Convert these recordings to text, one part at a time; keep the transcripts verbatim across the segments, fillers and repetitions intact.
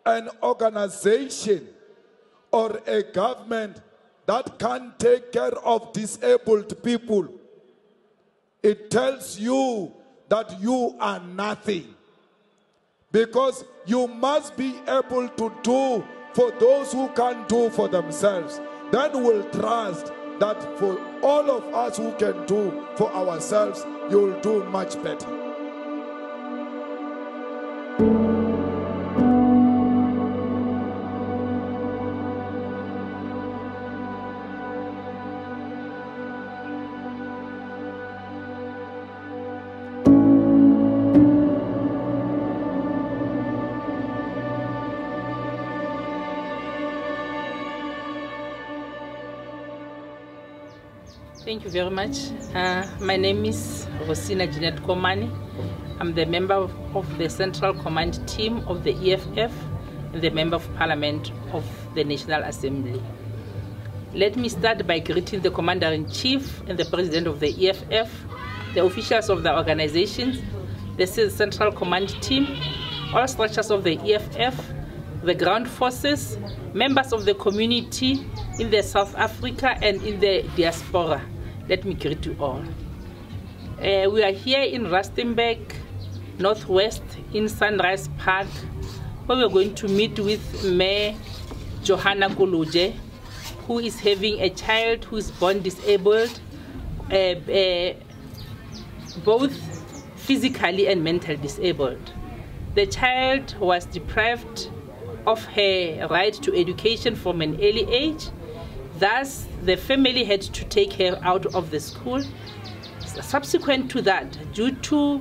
an organization or a government that can take care of disabled people, it tells you that you are nothing. Because you must be able to do for those who can't do for themselves. Then we'll trust that for all of us who can do for ourselves, you'll do much better. Thank you very much. Uh, my name is Rosina Jeanette Komani. I'm the member of, of the Central Command Team of the E F F and the Member of Parliament of the National Assembly. Let me start by greeting the Commander-in-Chief and the President of the E F F, the officials of the organizations, the Central Command Team, all structures of the E F F, the ground forces, members of the community in the South Africa and in the diaspora. Let me greet you all. Uh, we are here in Rustenburg, Northwest, in Sunrise Park, where we're going to meet with Mayor Johanna Koluje, who is having a child who is born disabled, uh, uh, both physically and mentally disabled. The child was deprived of her right to education from an early age. Thus, the family had to take her out of the school. Subsequent to that, due to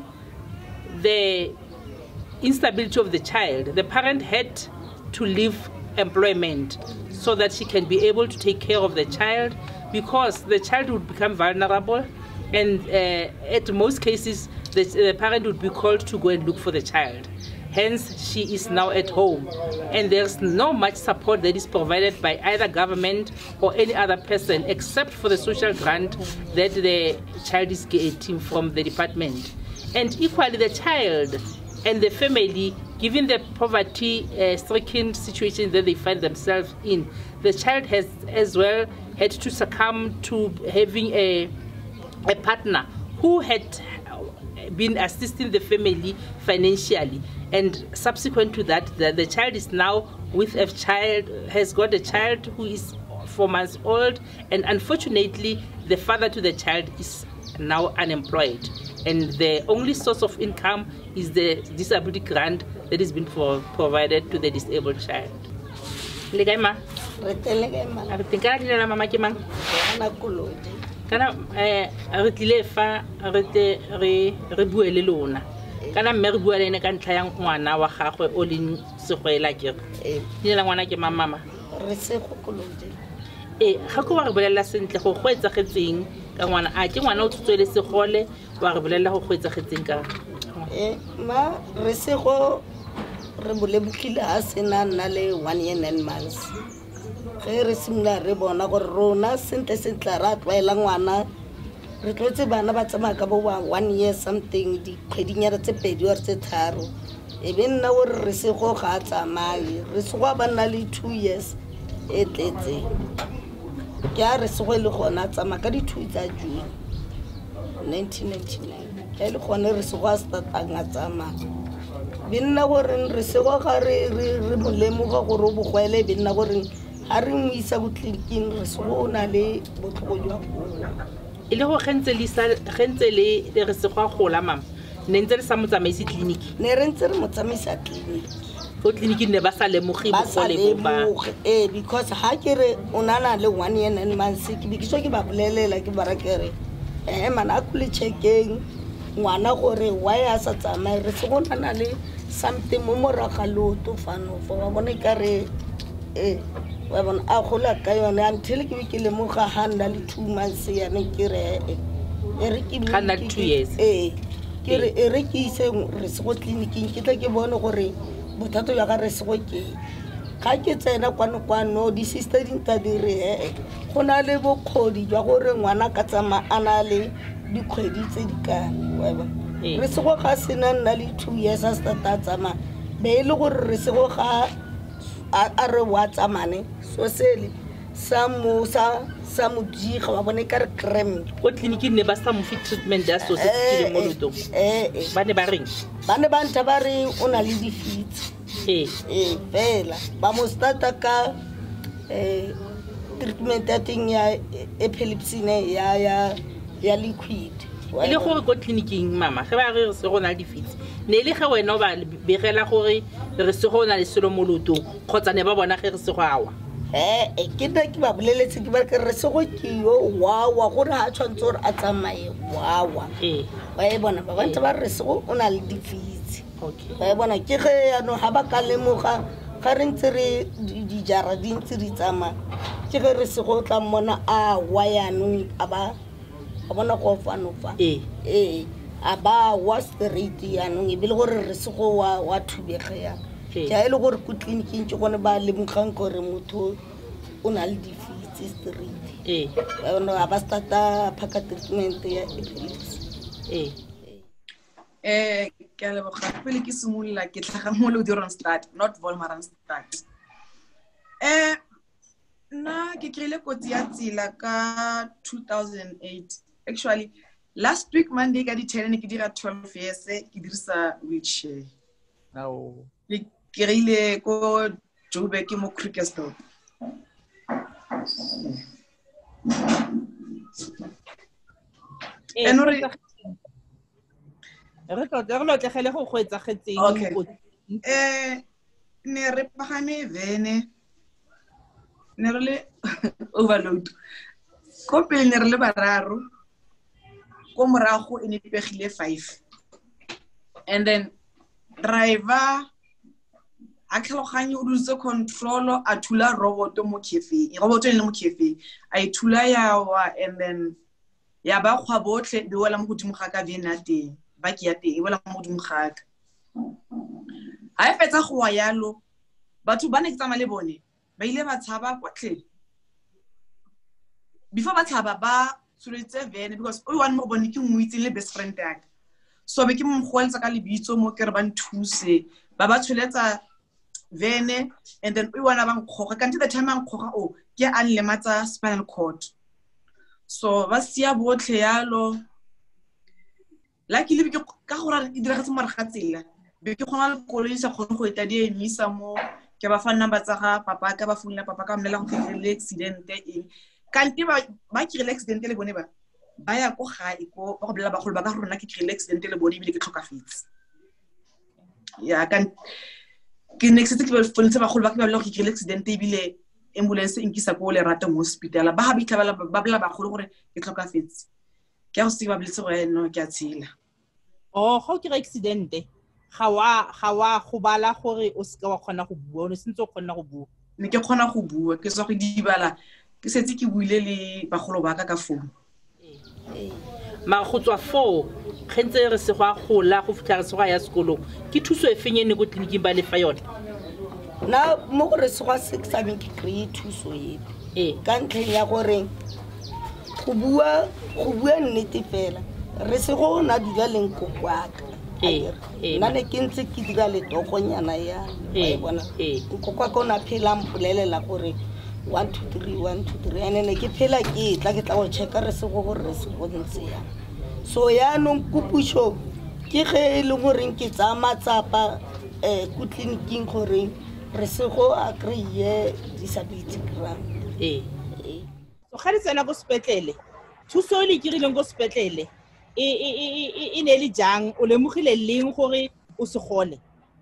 the instability of the child, the parent had to leave employment so that she can be able to take care of the child, because the child would become vulnerable, and uh, at most cases, the, the parent would be called to go and look for the child. Hence, she is now at home, and there's no much support that is provided by either government or any other person, except for the social grant that the child is getting from the department. And equally, the child and the family, given the poverty-stricken uh, situation that they find themselves in, the child has as well had to succumb to having a, a partner who had been assisting the family financially. And subsequent to that, the, the child is now with a child, has got a child who is four months old, and unfortunately, the father to the child is now unemployed. And the only source of income is the disability grant that has been pro provided to the disabled child. Legema? Kana eh re tlile fa re te re re bue le lona kana mme re bua le ene ka ntlha ya ngwana wa gagwe o leng segwela ke eh le ngwana ke mama re se go kolode eh ga go ba re bolela sentle go go etsagetseng ka ngwana a ke ngwana o tsotswele segole wa re bolela go go etsagetseng ka eh ma re se go re bolebukile a sena nna le one year nine months. Re simula re bona gore rona sentle sentle ra tloela ngwana re tlotse bana ba tsamaya ka bo one year something di kgedinyana tse pedi or tse tharo e be nna gore re se go ga tsamaye re se go ba nna le two years e tletse ke a re se go le gona tsamaya ka di two tsa June nineteen ninety-nine ke le gone re se go starta nga tsamaya be nna gore re se go ga re re molemoga gore bo gwele be nna gore a re mo isa go tleliniking re se go na le botlhoko jwa ile go gentse le sa gentse le re se go gola mama ne ntse re sa mo tsamaise tleliniki ne re ntse re mo tsamaisa tleliniki go tleliniki ne ba sa lemoge bogole bo ba eh because ha ke re onana le one year nine months ke be ke so ke ba bolelela ke bara ke re eh mana a kule checkeng ngwana gore why a sa tsamaye re se go nana le something mo moragaloto fano for ba bona ka re eh wa bona a gola ka yone until ke be ke le mo ga handa le two months ya ne ke re e re ke handa two years eh ke re e re ke ise re se go tleliniking ke tla ke bone gore bothata ya ga re se go ke ga ke tsena kwano kwano di sister din ta dire eh go na le bokgodi jwa gore ngwana ka tsama ana le dikgwedi tse di ka wa ba re se go ga sena nna le two years a sta tsama be le gore re se go ga a re wa tsamane so sele sa mo sa sa mo diga wa bone ka re creme ko tleliniking ne ba sa mo fit treatment ya so se ke mo lotong eh ba ne ba reng ba ne ba ntse ba re o na le difits eh eh fela ba mo starta ka eh treatment ya ting ya epilepsy ne ya ya ya liquid ile gore ko tleliniking mama ge ba re se go na le difits ne ile ge wena ba begela gore re se go na le selo mo lotong kgotsa ne ba bona ge re se go awa eh e ke da ke ba boleletse ke ba ke re se go ke yo wa wa gore ha tshwantse gore a tsamaye wa wa eh ba e bona ba bantse ba re se go o na le difits okay ba e bona ke ge ya no ha ba ka lemoga ga re ntse re di jara di ntse di tsama ke ge re se go tla mona a wa ya no a ba a bona go fa no fa eh eh a ba wa straight ya no e bile gore re se go wa wa thubege ya ja ile gore ku tleliniking ke gone ba lemogang gore motho o na le difits straight eh ba no a ba starta phaka treatment ya epilepsy eh eh ke a leboga pele ke simolla ke tlhaga mo le diron start not volmaran start eh na ke kreile kotsi ya tsela ka two thousand eight actually last week Monday ka di ten ke dira twelve years ke dirisa wheelchair no ke kreile ko Joburg mo Krugersdorp eh no re re tlo re lo tlhele go go etsagetseng mo eh ne re pagame vene ne re le overload ko pele ne re le bararo ko morago e ne pegile five and then driver a tlhaloganye o dutse control a thula robot mo cafe robot e le mo cafe a ithula yawa and then ya ba khwa botle di wela mo godimo ga ka vena teng ba ke ya teng e wela mo godimo ga ka a e fetsa go wa yalo batho ba ne ke tsama le bone ba ile ba tshaba kwatlhe before ba tshaba ba tsuletse vene because o one mo bone ke ngwitse le best friend ya ka so be ke mo goeletsa ka lebitso mo ke re ba nthuse ba ba tsuletsa vene and then o one ba nkgoga ka ntse the time nkgoga o ke a nlematsa spinal cord so ba sia botlhe yalo luckily ke ka gore e dira ga tsmara ga tsela be ke khona le kolisa khona go eta di emisa mo ke ba fa number tsa ga papa ka ba founela papa ka mmela go tlile accident e kanti ba ba ke accident le bone ba ba ya go gae go ba go blela ba go ba ka rona ke ke accident le bone bile ke tlhokafetse ya kan ke next ke ba fonetse ba go ba ke ba le go ke accident e bile ambulance inkisa ko le rata mo hospital ba ha bitla ba blela ba go gore ke tlhokafetse ke go se ba bletse go eno ke a tshila oh go ke accident ga wa ga wa go bala gore o se ka wa khona go bua o ne sentse o khona go bua ne ke khona go bua ke sa go dibala ke setse ke buile le bagolo ba ka ka phone ma go tswa four khentse re se go a gola go fitla re se go ya sekolo ke thuso e fenyene go tleliniking ba le fa yona na mo gore se go six seven ke kry thuso e eh ka ntleng ya gore go bua go bua nnete fela re se go na dula leng go kwaka eh eh na ne ke ntse ke dira le tokonyana ya e bona eh go kwa go na phela mpolelela gore one two three one two three ene ne ke phela ke tla ke tla go checka re se go gore re se go ntse ya so ya no kupusho ke ge le gore ke tsa matsapa eh ku tleliniking gore re se go agree disability grant eh so ga re tsena go sepetlele thuso le ke rileng go sepetlele e e e e ne le jang o lemogile leng gore o se gole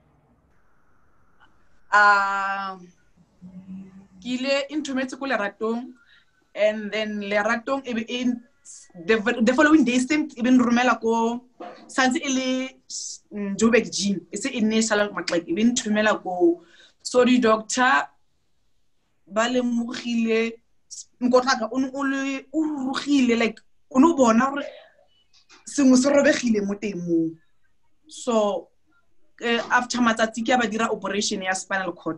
ah kile intumetse ko leratong and then leratong e in the, the following day same even rumela ko sanse ile Joburg gym e se initial matlek even tumela ko so the doctor ba le mogile nkotlaka o o le o rugile like o no bona gore sengwe se robegile mo teng mo so uh, after matsatsi ke ba dira operation ya spinal cord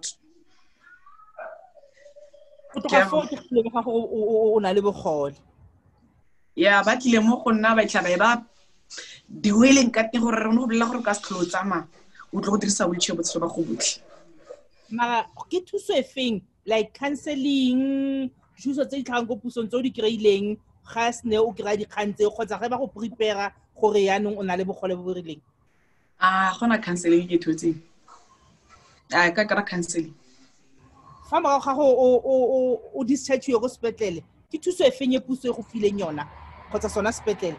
o tloga fo ke le ga o na le bogole ya ba tlile mo go nna ba tla ba di weleng ka teng gore re no bolela gore ka se tlotsa ma o tlo go dirisa wheelchair botshelo ba go botlhe mara ke thuso e feng like counseling thuso tse di tlhagang ko pusong tse o di kry-ileng ga sene o kry-a dikgang tse kgotsa ge ba go prepare gore yaanong o na le bogole bo bo rileng? Ah, gona counseling ke thotseng. Ah, ka kara counseling. Fa morago ga go o o o discharge yo go sepetlele ke thuso e feng e puso e go fileng yona kgotsa sona sepetlele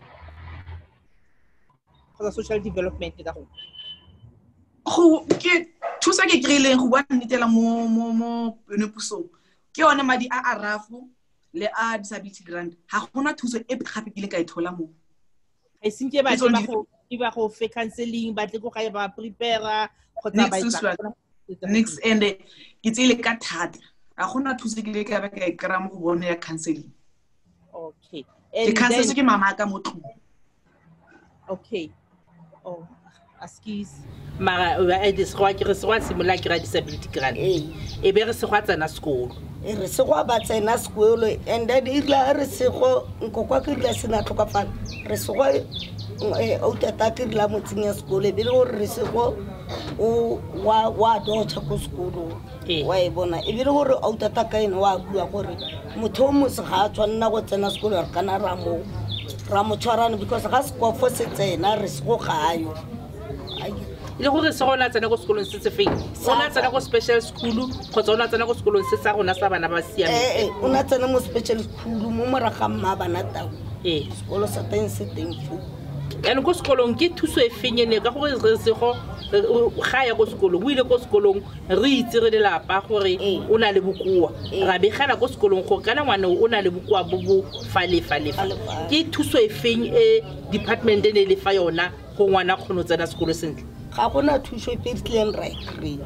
kgotsa social development ka go Go ke thusa ke kry-ileng go bua nnetela mo mo mo yone pusong ke yone madi a arafo le a disability grant ha gona thuso e gape ke le ka e thola mo I think e ba ba go e ba go fe counseling ba tle go ga ba prepare kgotsa ba itsa next and ke tsile ka thata a gona thuso ke le ka ba ka e kra mo go bone ya counseling. Okay, ke counselor ke mama ka motho. Okay, oh excuse mara e dis go ke re se wa simola ke ra disability grant e be re se go tsena sekolo e re se go ba tsena sekolo and then ila re se go nkokwa ke tla sena tlhokafala re se go e o tata ke la motseng ya sekolo e be le gore re se go o wa wa dotha ko sekolo wa e bona e be le gore o tata ka ene wa bua gore motho mo se ga tshwanna go tsena sekolo re kana ra mo ra mo tshwarana because ga se go fo se tsena re se go gayo ile gore se gona tsena go sekolong se se feng ona tsena go special school kgotsa ona tsena go sekolong se sa rona sa bana ba siame eh eh ona tsena mo special school mo moraga mma bana tao eh sekolo sa teng se teng fu ene go sekolong ke thuso e feng ene ka gore re se go ga ya go sekolong o ile go sekolong re itse re lelapa gore o na le bokoa ra begela go sekolong go kana ngwana o na le bokoa bo bo fale fale ke thuso e feng e department ene le fa yona go ngwana khono tsena sekolo sentle ga gona thuso e petleng ra ikry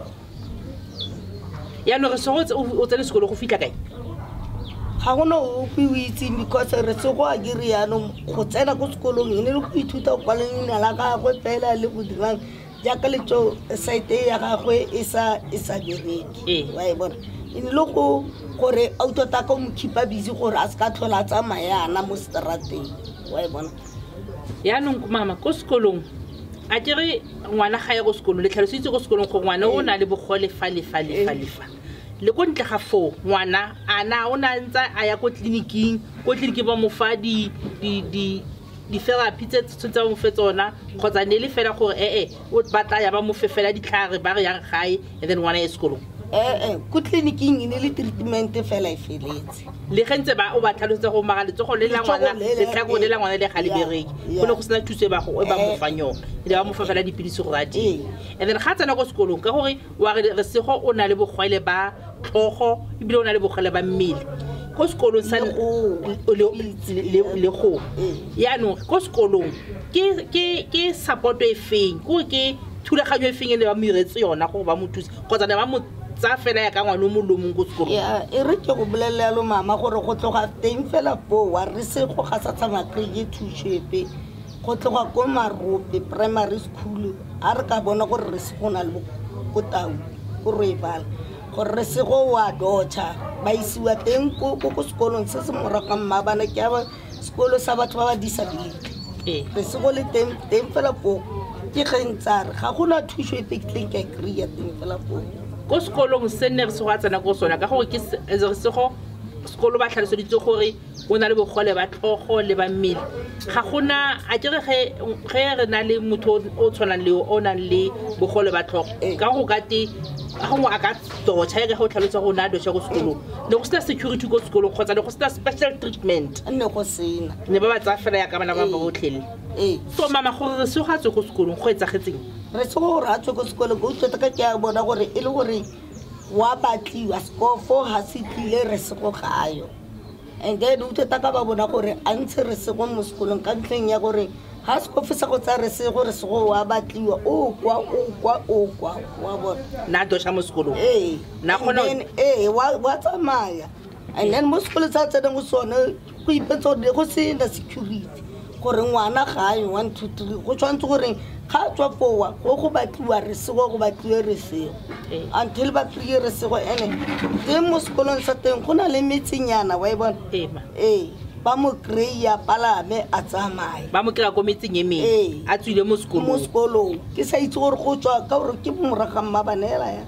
ya no re se go o tsena sekolo go fitla kae ga gona o buitse because re se go a giriano go tsena go sekolong ene le go ithuta go kwala leina la gagwe fela le go dirang jaaka le tso site ya gagwe e sa e sa direki wa e bona ene le go gore auto ta ka mo khipa busy gore a se ka tlhola tsamaya ana mo strateng wa e bona ya no mama go sekolong a kere ngwana ga ya go sekolong le tlhalositse go sekolong go ngwana o na le bogole fale fale fale fa le go ntle ga fo ngwana ana o na ntsa a ya go tleliniking go tleliniki ba mo fa di di di di therapy tse tsa mo fe tsona kgotsa ne le fela gore eh eh o batla ya ba mo fe fela ditlhare ba re yang gae and then ngwana ya sekolong eh eh go tleliniking ine le treatment fela e feletse le gentse ba o ba tlhalotse go maga le tsogo le la ngwana le tlhako le la ngwana le ga le bereki go ne go sena thuse ba go e ba mo fanyong le ba mo fa fela dipilisi go rati and then ga tsena go sekolong ka gore wa re se go o na le bogwele ba tlhogo e bile o na le bogwele ba mmele go sekolong sa le go ya no go sekolong ke ke ke support e feng go ke thulaganyo e feng e le ba mo iretse yona go ba mo thusa kgotsa ne ba mo tsa fela ya ka ngwana mo lomong go sekolo ya e re ke go bolelela lo mama gore go tloga teng fela po wa re se go ga sa tsama kreye thushepe go tloga ko Marope primary school a re ka bona gore re se gona le go tau go Rooibal gore re se go wa dotha ba isiwa teng ko go sekolong se se moraga mma bana ke ba sekolo sa batho ba ba disability eh re se go le teng teng fela po ke gentsare ga gona thusho e petleng ke kreye teng fela po go sekolong se ne re se go tsena go sona ka gore ke se go sekolo ba tlhalosoditse gore o na le bogole ba tlhogo le ba mmele ga gona a kere ge ge re na le motho o tshwanang le o nang le bogole ba tlhogo ka go ka te ga mo aka dotha ge go tlhalotsa go na dotha go sekolong le go sena security go sekolong kgotsa le go sena special treatment nne go sena ne ba ba tsa fela ya ka bana ba botlhele eh so mama gore re se go tswe go sekolong go etsagetseng re se go ra tswe go sekolong go tsota ka ke a bona gore e le gore wa batliwa skofo ha se tlile re se go gayo and then o tsota ka ba bona gore a ntse re se go mo sekolong ka ntleng ya gore ha skofo sa go tsa re se gore se go wa batliwa o kwa o kwa o kwa wa bona na dosha mo sekolong eh na gona eh wa wa tsamaya and then mo sekolong sa tsena go sona go ipetsa go se na security gore ngwana ga yo one two three go tshwantse gore ga tswa powa go go batliwa re se go go batliwe re se until ba tlile re se go ene ke mo sekolong sa teng go na le metsinyana wa e bona eh ba mo kreya palame a tsamaya ba mo kra ko metsing e meng a tswile mo sekolong mo sekolong ke sa itse gore go tswa ka gore ke moraga mma banela ya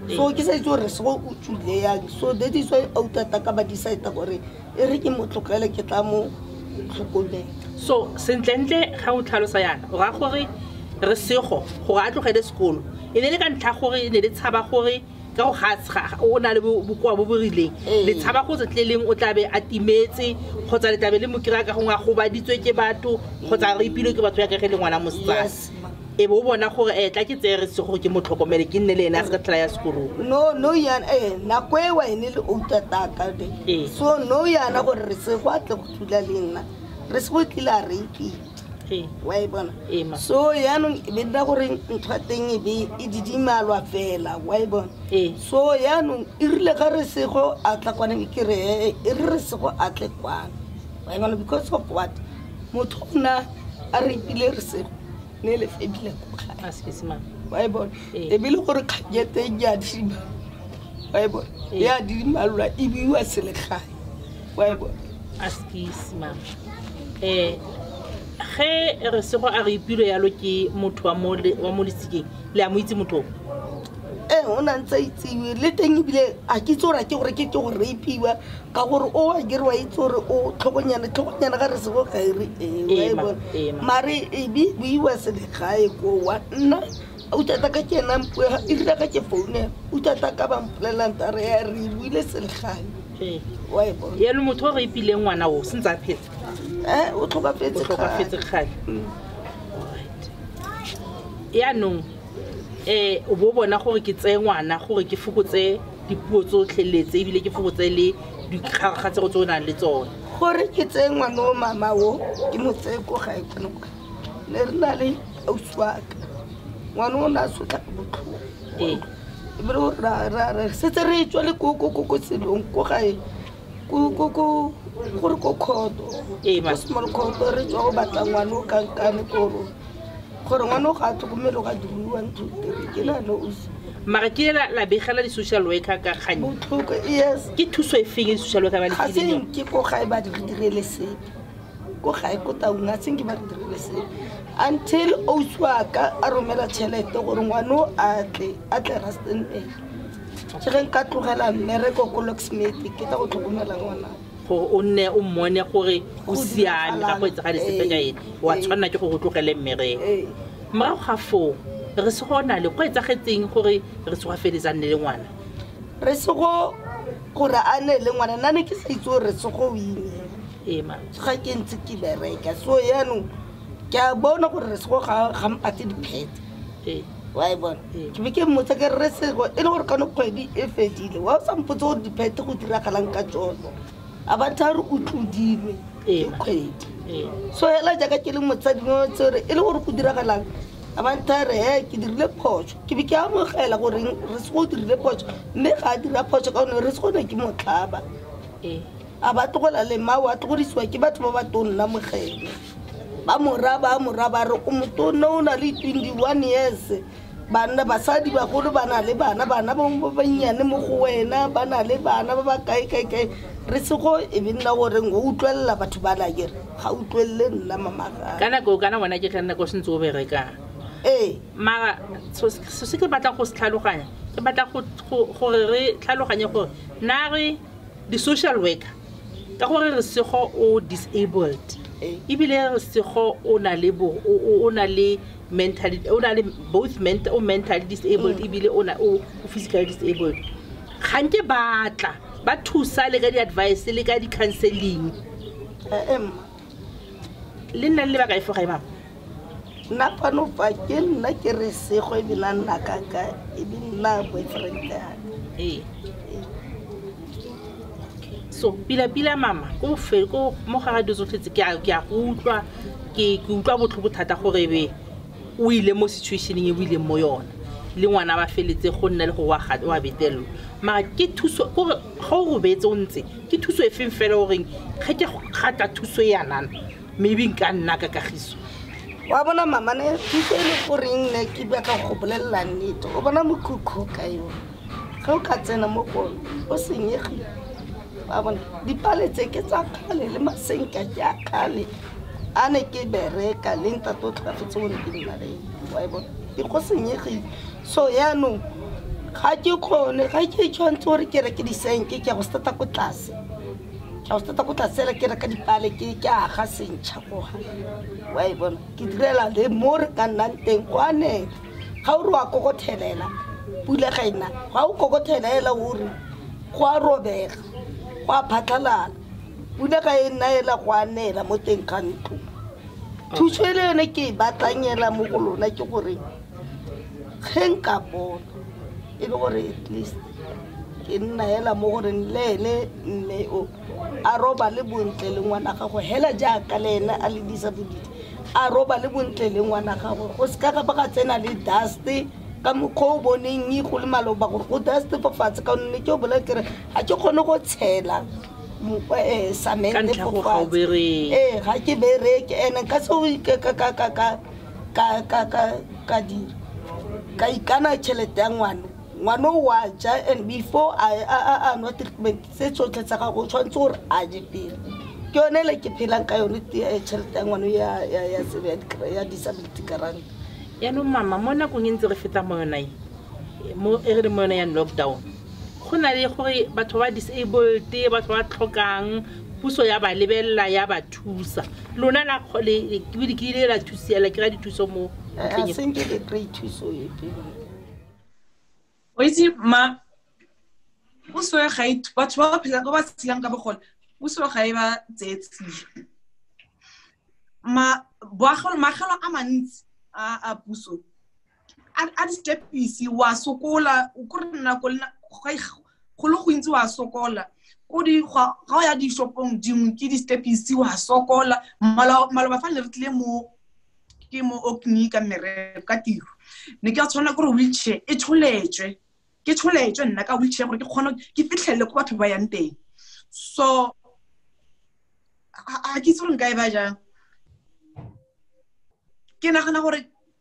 so ke sa itse gore se go utswile yang so that is why outata ka ba decide gore e re ke mo tlogele ke tla mo tlhokomela so sentlentle ga o tlhalosa yana o ga gore re sego gore a tlogele sekolo e ne le ka ntlha gore e ne le tshaba gore ka go ga o na le bokoa bo bo rileng le tshaba go tsetleleng o tlabe a timetse kgotsa le tlabe le mo kira ka go nga go baditswe ke batho kgotsa re ipile ke batho ya ka ge le ngwana mosetsana e bo bona gore e tla ke tsere se gore ke motlhokomele ke nne le ena se ka tla ya sekolo no no yana eh na kwe wa ene le outataka de so no yana gore re se go atle go thula le nna re se go tlila re ipi eh wa e bona eh ma so yana be nda gore ntwateng e be e didimalwa fela wa e bona eh so yana e rile ga re se go atla kwana ke re e re se go atle kwana wa e bona because of what motho na a re ipile re se ne le fedile go ga askisima wa e bona e bile gore kganyete ya diba wa e bona ya dimalwa e biwa selegae wa e bona askisima eh ge re se go a re ipilo yalo ke motho wa mo wa mo lesikeng le a mo itse motho eh ona ntse itsiwe le teng bile a ke tsora ke gore ke ke go reipiwa ka gore o a gere wa itsore o tlhokonyana tlhokonyana ga re se go ga ire eh wa bona mare e bi biwa se le gae ko wa nna o tata ka kena mpo e rila ka ke phone o tata ka ba mpolelang tare ya re buile se le gae eh wa e bona ye le motho re ipile ngwana o sentse a phetse eh o tlhokafetse o tlhokafetse kgale alright ya no eh o bo bona gore ke tse ngwana gore ke fokotse dipuo tsotlheletse ebile ke fokotse le dikgaraga tse go tsona le tsone gore ke tse ngwana o mama o ke mo tse go ga e kana le rena le autswaka ngwana o na sotla botlho eh bro ra ra ra se tse re tswa le go go go go tselong go ga e go go go gore go khoto eh ma small khoto re tswa go batla ngwana o kankane koro gore ngwana o ga tlhokomelo ga diruwa ntho ke na no o mara ke la la begela di social worker ka kganye botlhoko yes ke thuso e feng di social worker ba le ga tlileng se ke go ga e ba di direle sepe go ga e go taunga seng ke ba di direle sepe until o swaka a romela tšhelete gore ngwana a tle a tle Rustenburg ke re nka tlogela mmereko ko Locksmith ke tla go tlhokomela ngwana gore o nne o mmone gore o siame ga go etsa ga disepe ka ene wa tshwanna ke go go tlogele mmereko morago ga foo re se gona le go etsagetseng gore re se go fedisa nne le ngwana re se go gore a ne le ngwana nna ne ke sa itse gore re se go wine ee ma ga ke ntse ke bereka so yaanong ke a bona gore re se go ga mpate diphete ee wa e bona ke be ke mmotsa ke re se go e le gore ka no kgwedi e fedile wa o sa mpotse gore diphete go diragalang ka tsone a batha re o tlodilwe ke kgwedi so hela jaaka ke le motsadi mo tsere e le gore go diragalang a batha re he ke dirile phoso ke be ke amogela gore re se go dirile phoso mme ga a dira phoso ka one re se gone ke motlhaba a ba tlogola le mao a tlogodisiwa ke batho ba ba tonna mogele ba moraba a moraba re o motona o na le twenty-one years bana basadi ba golo bana le bana bana ba ba nyane mo go wena bana le bana ba ba kae kae kae re se go e binna gore go utlwella batho ba la gere ga utlwelle nna mama ga kana go kana bona ke kana go sentse o bereka eh mara so se ke batla go se tlhaloganya ke batla go gore re tlhaloganye gore na re di social worker ka gore re se go o disabled ibile re se go o na le bo o na le mentally o na le both mental or mentally disabled ibile o na o physically disabled gante batla ba thusa le ka di advice le ka di counseling em le nna le ba ka e foga mama na pano pa ke nna ke re se go e bina nna ka ka e bina boyfriend ya eh so pila pila mama go fe go mo ga di tsotletse ke a ke a go utlwa ke ke utlwa botlhoko thata gore be o ile mo situationeng e o ile mo yona le ngwana ba feletse go nna le go wa ga wa betello mara ke thuso gore ga o go betse o ntse ke thuso e feng fela gore ga ke gata thuso ya nana maybe nka nna ka kagiso wa bona mama ne thuso e le gore nne ke batla go bolella nnete o bona mokhukhu ka yo ga o ka tsena mo go o senyegi ba bona dipaletse ke tsa kgale le masenka ke a kgale a ne ke bereka le nta to tlhafetse go ne ke nna le wa e bona ke go senyegi so yaanong ga ke khone ga ke tshwantse gore ke re ke di senke ke go stata ko tlase ke go stata ko tlase la ke re ka dipale ke ke aga sentšha go ha wa e bona ke direla le more ka nnang teng kwane ga o re wa kokothelela pula ga ina ga o kokothelela o re go a robega go a phatlalala pula ga e naela go anela mo teng ka ntlo thuso e le yone ke batlanyela mo go lona ke gore ge nka bona e le gore at least ke nna hela mo gore le ene mme o a roba le bontle le ngwana gago hela jaaka le ena a le disability a roba le bontle le ngwana gago go se ka ga ba ga tsena le dust ka mokgwa o boneng e go le maloba gore go dust fa fatshe ka nne ke o bola kere ga ke kgone go tshela eh samente fo fatshe eh ga ke bereke ene ka se o ka ka ka ka ka ka ka ka di ka ikana tšhelete ya ngwana ngwana o wa ja and before a a a no treatment se tsotlhe tsa ga go tshwantse gore a je pele ke yone le ke phelang ka yone tšhelete ya ngwana ya ya ya ya disability grant ya no mama mo nakong e ntse re feta mo yona mo e re mo yona ya lockdown go na le gore batho ba disabled batho ba tlhokang puso ya ba lebella ya ba thusa lona la khole ke di ke ile la thusiela ke ra di thuso mo a senke le great thuso e o itse ma puso ya gae batho ba phela go ba tsilang ka bogole puso ga e ba tsetsi ma boagolo magalo a mantsi a a puso a di step isi wa sokola o korena go le go lo go intsi wa sokola o di ga ya di shopong dingwe ke di step isi wa sokola malo malo ba fa le tle mo ke mo okni ka mere ka tiro ne ke a tshwana gore wheelchair e tsholetswe ke tsholetswe nna ka wheelchair gore ke kgona ke fitlhele go batho ba yang teng so a ke tsore nka e ba jang ke nagana gore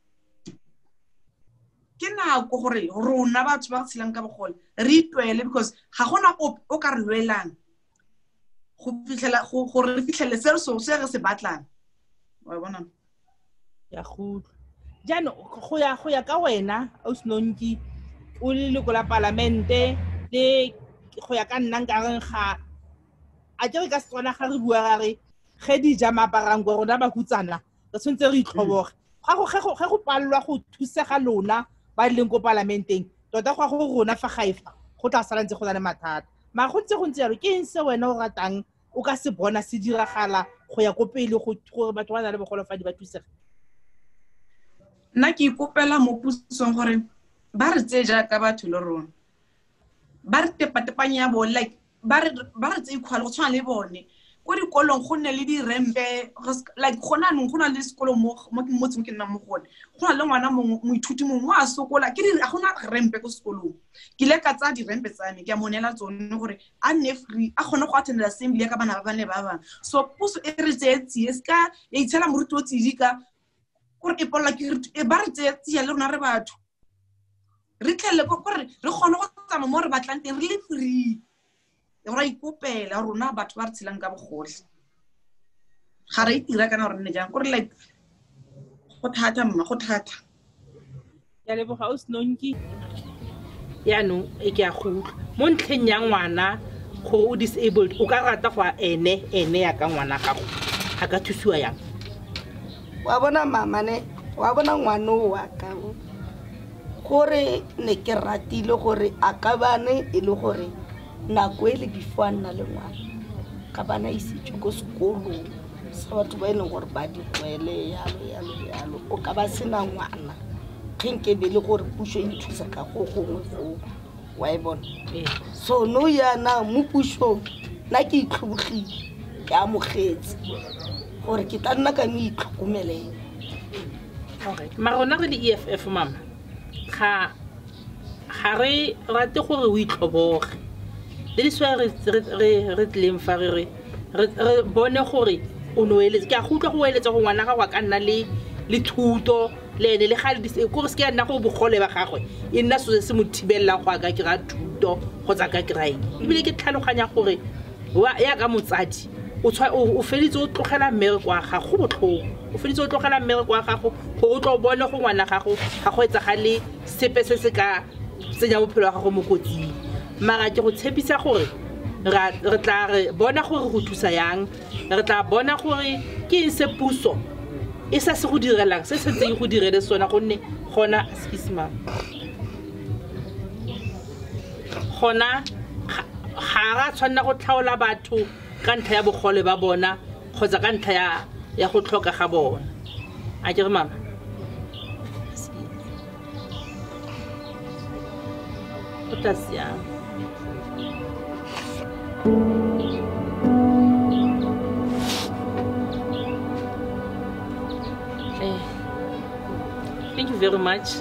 ke na go gore rona batho ba tshelang ka bogole re itwele because ga gona o ka re lwelang go fitlhela gore re fitlhele se re so se re se batlang wa bona ya go jano go ya go ya ka wena o Snonki o le le go la parlamente le go ya ka nna nka reng ga a ke re ka tsona ga re bua ga re ge di ja maparang go rona ba hutsana re tshwntse re itlhoboge ga go ge go ge go pallwa go thusega lona ba leng go parlamenteng tota go go rona fa gaifa go tla sala ntse go na le mathata ma go ntse go ntse yalo ke eng se wena o ratang o ka se bona se diragala go ya go pele go gore batho ba na le bogolo fa di ba thusega nna ke ikopela mo pusong gore ba re tse ja ka batho le rona ba re tepatepanya ya bone like ba re ba re tse ikhwala go tshwana le bone ko dikolong go nne le di rempe like gona nong gona le sekolo mo mo motse ke nna mo gone gona le ngwana mo moithuti mongwe a sokola ke di a gona rempe ko sekolong ke le ka tsa di rempe tsa me ke a monela tsone gore a nne free a gone go attendela assembly ka bana ba bane ba bang so puso e re tsetsi eska e itshela moruti o tsidika gore e pola ke e ba re tsetsi ya le rona re batho re tlhele go gore re gone go tsama mo re batlang teng re le free ra ikopela rona batho ba re tshelang ka bogole ga re itira kana gore ne jang gore like go thata mma go thata ya le boga o Snonki ya no e ke a go mo ntlheng ya ngwana go o disabled o ka rata go ene ene ya ka ngwana gago a ka thusiwa yang wa bona mama ne wa bona ngwana wa ka gore ne ke ratile gore a ka bane e le gore nako ele before nna le ngwana ka bana isitswe ko sekolong sa batho ba e leng gore ba di tlwaele yalo yalo yalo o ka ba sena ngwana ge be le gore puso e thusa ka go gongwe foo wa e bona so no yana mo pusong nna ke itlhobogile ke amogetse gore ke tla nna ka mo itlhokomeleng mara rona re di E F F mama ga ga re rate gore o itlhoboge le diswa re re re tleng fa re re bone gore o no eletse ke a go utlwa go eletsa go ngwana ga wa ka nna le le thuto le ene le ga le dise go re se ke nna go bogole ba gagwe e nna so se mo thibella go ka ke ra thuto go tsa ka krai ebile ke tlhaloganya gore wa ya ka motsadi o tswa o felitse o tlogela mmere kwa ga go botlhoko o felitse o tlogela mmere kwa gago go o tlo bone go ngwana gago ga go etsa ga le sepe se se ka tsenya bophelo wa gago mo kotsing mara ke go tshepisa gore re tla re bona gore go thusa yang re tla bona gore ke eng se puso e sa se go direlang se se tseng go direle sona gonne gona excuse me gona ga ra tshwanna go tlhaola batho ka ntlha ya bogole ba bona kgotsa ka ntlha ya ya go tlhoka ga bona a ke re mama o tla siama eh thank you very much.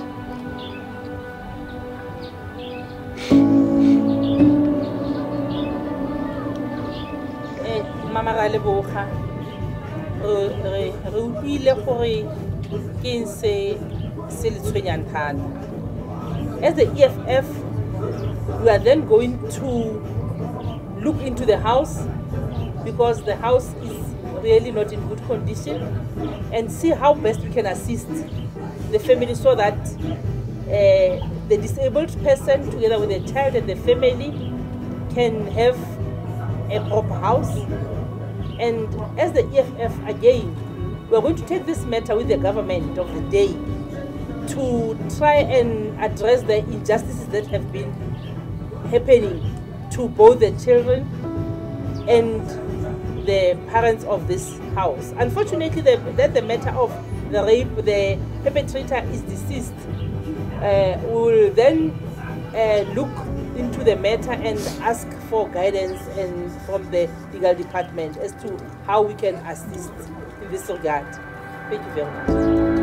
Mama ra leboga re re utlwile gore ke eng se se le tshwenyang thata. As the E F F, we are then going to look into the house because the house is really not in good condition and see how best we can assist the family so that uh, the disabled person together with the child and the family can have a proper house. And as the E F F, again, we're going to take this matter with the government of the day to try and address the injustices that have been happening to both the children and the parents of this house. Unfortunately, the, that the matter of the rape, the perpetrator is deceased. Uh, we will then uh, look into the matter and ask for guidance and from the legal department as to how we can assist in this regard. Thank you very much.